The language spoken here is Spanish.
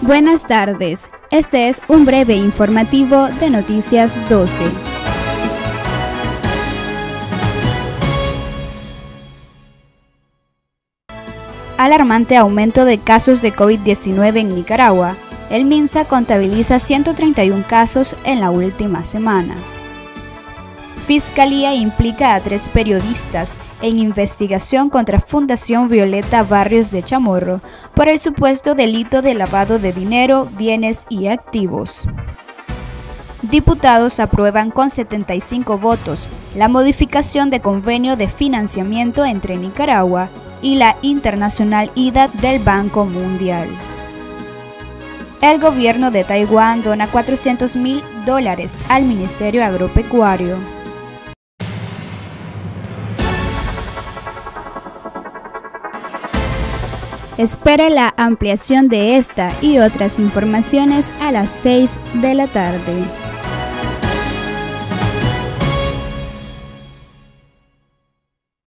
Buenas tardes, este es un breve informativo de Noticias 12. Alarmante aumento de casos de COVID-19 en Nicaragua. El MINSA contabiliza 131 casos en la última semana. Fiscalía implica a 3 periodistas en investigación contra Fundación Violeta Barrios de Chamorro por el supuesto delito de lavado de dinero, bienes y activos. Diputados aprueban con 75 votos la modificación de convenio de financiamiento entre Nicaragua y la Internacional IDA del Banco Mundial. El gobierno de Taiwán dona $400,000 al Ministerio Agropecuario. Espere la ampliación de esta y otras informaciones a las 6 de la tarde.